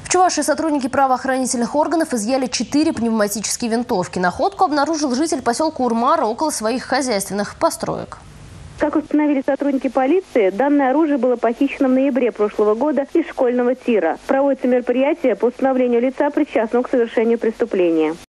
В Чувашии сотрудники правоохранительных органов изъяли 4 пневматические винтовки. Находку обнаружил житель поселка Урмара около своих хозяйственных построек. Как установили сотрудники полиции, данное оружие было похищено в ноябре прошлого года из школьного тира. Проводится мероприятие по установлению лица, причастного к совершению преступления.